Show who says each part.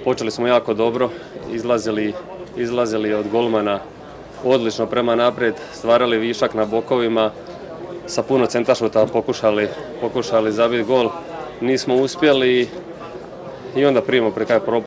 Speaker 1: Počeli smo jako dobro, izlazili od golmana odlično prema naprijed, stvarali višak na bokovima, sa puno centaršuta pokušali zabiti gol. Nismo uspjeli i onda primimo pri kraj